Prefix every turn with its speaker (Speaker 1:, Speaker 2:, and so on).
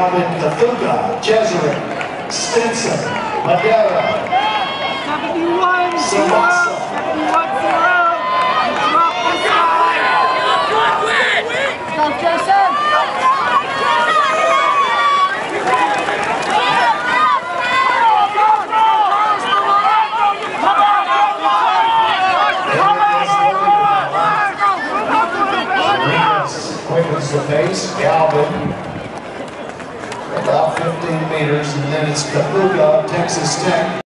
Speaker 1: Kafuga, Jesuit, Stinson, Madera,
Speaker 2: 71,
Speaker 1: Samasa.
Speaker 2: 71, 0. Drop the side.
Speaker 3: Go, Joseph.
Speaker 1: Enriquez quickens the pace. Galvin about 15 meters, and then it's Kafuga, Texas Tech.